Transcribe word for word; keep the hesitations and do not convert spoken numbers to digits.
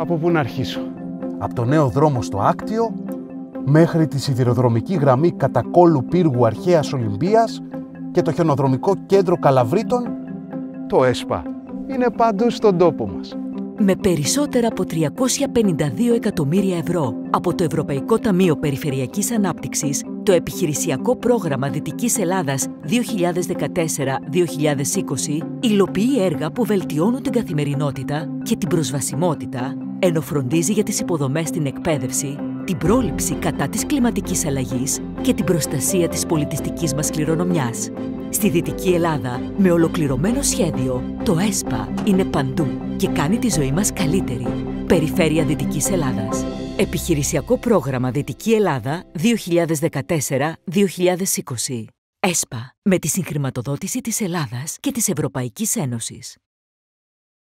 Από πού να αρχίσω? Από το νέο δρόμο στο Άκτιο μέχρι τη σιδηροδρομική γραμμή Κατακόλου Πύργου Αρχαίας Ολυμπίας και το χιονοδρομικό κέντρο Καλαβρίτων. Το ΕΣΠΑ είναι παντού στον τόπο μας. Με περισσότερα από τριακόσια πενήντα δύο εκατομμύρια ευρώ από το Ευρωπαϊκό Ταμείο Περιφερειακής Ανάπτυξης, το επιχειρησιακό πρόγραμμα Δυτικής Ελλάδας δύο χιλιάδες δεκατέσσερα με δύο χιλιάδες είκοσι υλοποιεί έργα που βελτιώνουν την καθημερινότητα και την προσβασιμότητα, ενώ φροντίζει για τις υποδομές στην εκπαίδευση, την πρόληψη κατά της κλιματικής αλλαγής και την προστασία της πολιτιστικής μας κληρονομιάς. Στη Δυτική Ελλάδα, με ολοκληρωμένο σχέδιο, το ΕΣΠΑ είναι παντού και κάνει τη ζωή μας καλύτερη. Περιφέρεια Δυτικής Ελλάδας. Επιχειρησιακό πρόγραμμα Δυτική Ελλάδα δύο χιλιάδες δεκατέσσερα με δύο χιλιάδες είκοσι. ΕΣΠΑ, με τη συγχρηματοδότηση της Ελλάδας και της Ευρωπαϊκής Ένωσης.